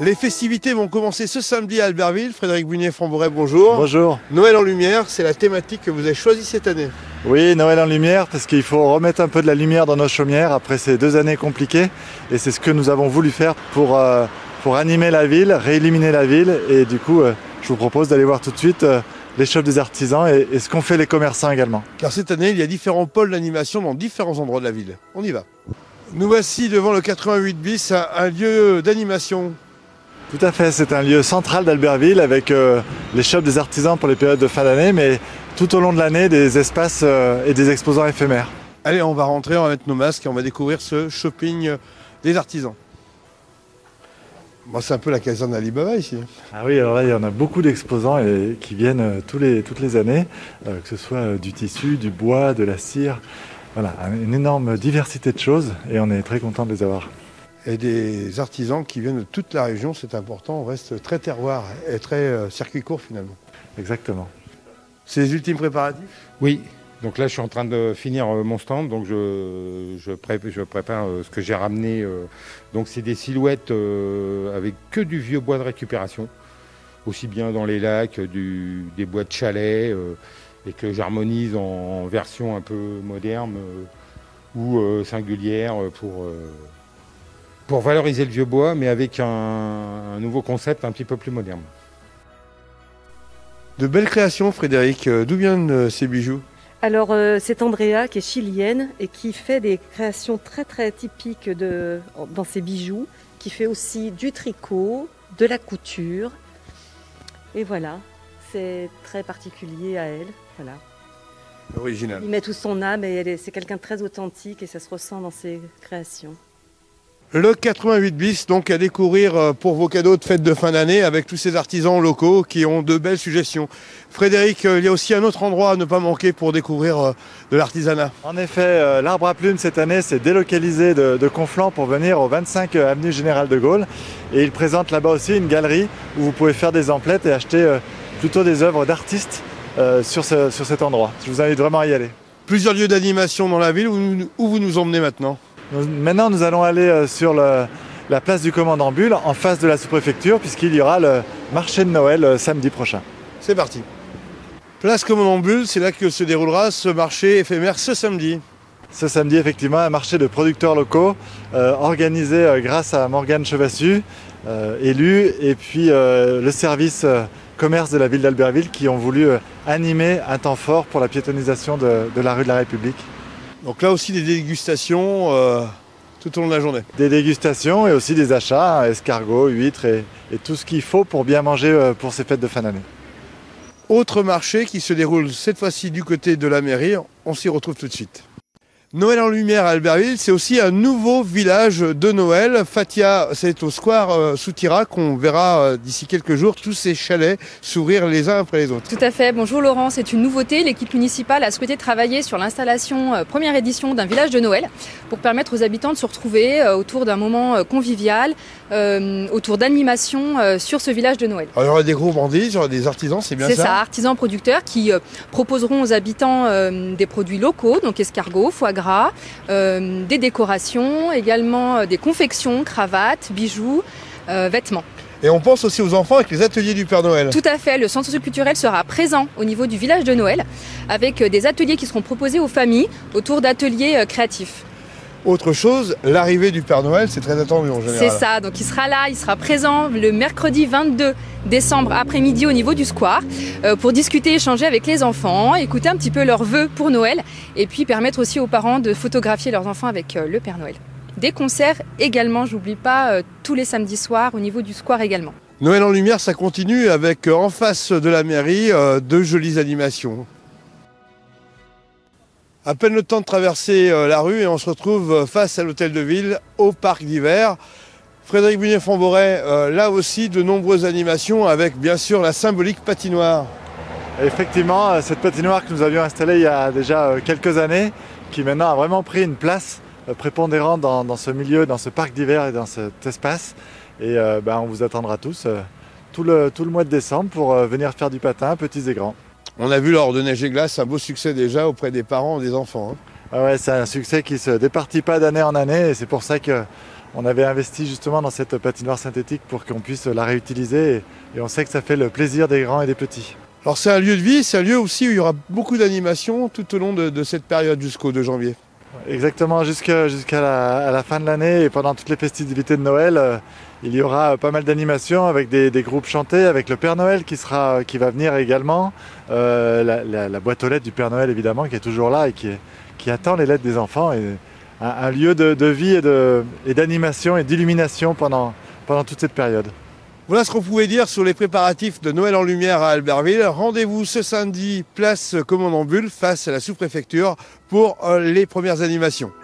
Les festivités vont commencer ce samedi à Albertville. Frédéric Bugnet-Framboret, bonjour. Bonjour. Noël en lumière, c'est la thématique que vous avez choisie cette année. Oui, Noël en lumière, parce qu'il faut remettre un peu de la lumière dans nos chaumières après ces 2 années compliquées. Et c'est ce que nous avons voulu faire pour animer la ville, réilluminer la ville. Et du coup, je vous propose d'aller voir tout de suite les shops des artisans et ce qu'ont fait les commerçants également. Car cette année, il y a différents pôles d'animation dans différents endroits de la ville. On y va. Nous voici devant le 88 bis, un lieu d'animation. Tout à fait, c'est un lieu central d'Albertville avec les shops des artisans pour les périodes de fin d'année, mais tout au long de l'année, des espaces et des exposants éphémères. Allez, on va rentrer, on va mettre nos masques et on va découvrir ce shopping des artisans. Bon, c'est un peu la caserne d'Alibaba ici. Ah oui, alors là, il y en a beaucoup d'exposants qui viennent toutes les années, que ce soit du tissu, du bois, de la cire. Voilà, une énorme diversité de choses et on est très content de les avoir. Et des artisans qui viennent de toute la région, c'est important, on reste très terroir et très circuit court finalement. Exactement. C'est les ultimes préparatifs ? Oui, donc là je suis en train de finir mon stand, donc je prépare ce que j'ai ramené. Donc c'est des silhouettes avec que du vieux bois de récupération, aussi bien dans les lacs, des bois de chalet, et que j'harmonise en version un peu moderne ou singulière pour valoriser le vieux bois, mais avec un nouveau concept un petit peu plus moderne. De belles créations, Frédéric. D'où viennent ces bijoux ? Alors, c'est Andrea qui est chilienne et qui fait des créations très très typiques dans ses bijoux, qui fait aussi du tricot, de la couture. Et voilà, c'est très particulier à elle. Voilà. Original. Il met toute son âme et c'est quelqu'un de très authentique et ça se ressent dans ses créations. Le 88 bis, donc à découvrir pour vos cadeaux de fête de fin d'année avec tous ces artisans locaux qui ont de belles suggestions. Frédéric, il y a aussi un autre endroit à ne pas manquer pour découvrir de l'artisanat. En effet, l'Arbre à Plumes cette année s'est délocalisé de Conflans pour venir au 25 avenue Général de Gaulle. Et il présente là-bas aussi une galerie où vous pouvez faire des emplettes et acheter plutôt des œuvres d'artistes sur cet endroit. Je vous invite vraiment à y aller. Plusieurs lieux d'animation dans la ville, où vous nous emmenez maintenant ? Maintenant, nous allons aller sur la place du Commandant Bulle, en face de la sous-préfecture, puisqu'il y aura le marché de Noël samedi prochain. C'est parti. Place Commandant Bulle, c'est là que se déroulera ce marché éphémère ce samedi. Ce samedi, effectivement, un marché de producteurs locaux, organisé grâce à Morgane Chevassus, élu, et puis le service commerce de la ville d'Albertville qui ont voulu animer un temps fort pour la piétonisation de la rue de la République. Donc là aussi des dégustations tout au long de la journée. Des dégustations et aussi des achats, escargots, huîtres et tout ce qu'il faut pour bien manger pour ces fêtes de fin d'année. Autre marché qui se déroule cette fois-ci du côté de la mairie, on s'y retrouve tout de suite. Noël en lumière à Albertville, c'est aussi un nouveau village de Noël. Fatia, c'est au square Soutira qu'on verra d'ici quelques jours tous ces chalets s'ouvrir les uns après les autres. Tout à fait. Bonjour Laurent, c'est une nouveauté. L'équipe municipale a souhaité travailler sur l'installation première édition d'un village de Noël pour permettre aux habitants de se retrouver autour d'un moment convivial, autour d'animations sur ce village de Noël. Alors, il y aura des gros bandits, il y aura des artisans, c'est bien ça ? C'est ça, artisans producteurs qui proposeront aux habitants des produits locaux, donc escargots, foie gras, des décorations, également des confections, cravates, bijoux, vêtements. Et on pense aussi aux enfants avec les ateliers du Père Noël. Tout à fait, le centre socioculturel sera présent au niveau du village de Noël avec des ateliers qui seront proposés aux familles autour d'ateliers créatifs. Autre chose, l'arrivée du Père Noël, c'est très attendu en général. C'est ça, donc il sera là, il sera présent le mercredi 22 décembre après-midi au niveau du square pour discuter, échanger avec les enfants, écouter un petit peu leurs vœux pour Noël et puis permettre aussi aux parents de photographier leurs enfants avec le Père Noël. Des concerts également, j'oublie pas, tous les samedis soirs au niveau du square également. Noël en lumière, ça continue avec en face de la mairie de jolies animations. À peine le temps de traverser la rue et on se retrouve face à l'hôtel de ville, au parc d'hiver. Frédéric Bugnet-Framboret, là aussi de nombreuses animations avec bien sûr la symbolique patinoire. Effectivement, cette patinoire que nous avions installée il y a déjà quelques années, qui maintenant a vraiment pris une place prépondérante dans ce milieu, dans ce parc d'hiver et dans cet espace. Et on vous attendra tous tout le mois de décembre pour venir faire du patin, petits et grands. On a vu lors de Neige et Glace un beau succès déjà auprès des parents et des enfants. Ah ouais, c'est un succès qui ne se départit pas d'année en année et c'est pour ça que On avait investi justement dans cette patinoire synthétique pour qu'on puisse la réutiliser et on sait que ça fait le plaisir des grands et des petits. Alors c'est un lieu de vie, c'est un lieu aussi où il y aura beaucoup d'animations tout au long de cette période jusqu'au 2 janvier. Exactement, jusqu'à la fin de l'année et pendant toutes les festivités de Noël, il y aura pas mal d'animations avec des groupes chantés, avec le Père Noël qui va venir également, la boîte aux lettres du Père Noël évidemment qui est toujours là et qui attend les lettres des enfants. Et un lieu de vie et d'animation et d'illumination pendant toute cette période. Voilà ce qu'on pouvait dire sur les préparatifs de Noël en Lumière à Albertville. Rendez-vous ce samedi, place Commandant Bulle, face à la sous-préfecture, pour les premières animations.